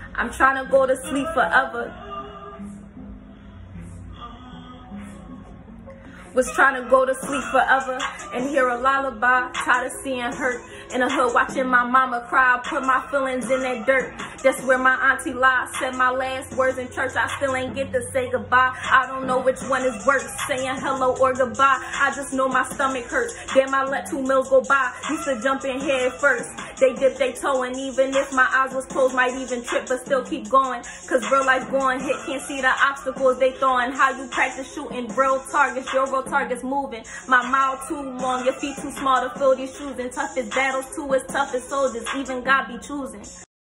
I'm trying to go to sleep forever. Was trying to go to sleep forever and hear a lullaby. Tired of seeing hurt in the hood, watching my mama cry. I put my feelings in that dirt. That's where my auntie lies. Said my last words in church. I still ain't get to say goodbye. I don't know which one is worse, saying hello or goodbye. I just know my stomach hurts. Damn, I let 2 meals go by. Used to jump in head first. They dip their toe, and even if my eyes was closed, might even trip, but still keep going. Cause real life going hit, can't see the obstacles they throwing. How you practice shooting real targets, your real targets moving. My mouth too long, your feet too small to fill these shoes. And toughest battles too as tough as soldiers, even God be choosing.